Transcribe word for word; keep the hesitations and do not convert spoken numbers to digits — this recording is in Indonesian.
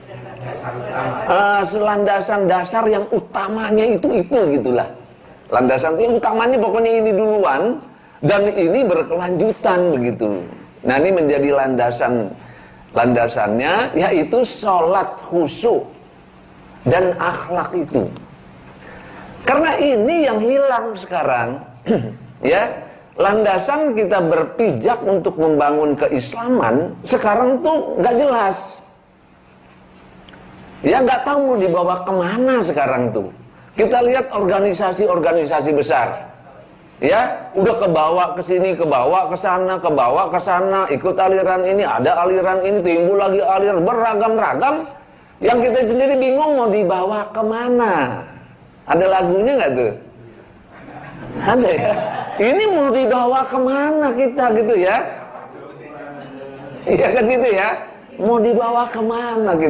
uh, landasan dasar yang utamanya itu itu gitulah. Landasan yang utamanya pokoknya ini duluan dan ini berkelanjutan begitu. Nah, ini menjadi landasan landasannya yaitu sholat khusyuk dan akhlak itu. Karena ini yang hilang sekarang. Ya, landasan kita berpijak untuk membangun keislaman sekarang tuh nggak jelas. Ya, nggak tahu mau dibawa kemana sekarang tuh. Kita lihat organisasi-organisasi besar, ya udah kebawa ke sini, kebawa ke sana, kebawa ke sana, ikut aliran ini, ada aliran ini, timbul lagi aliran beragam-ragam, yang kita sendiri bingung mau dibawa kemana. Ada lagunya nggak tuh? Ada ya. Ini mau dibawa kemana kita gitu ya? Iya kan gitu ya? Mau dibawa kemana gitu?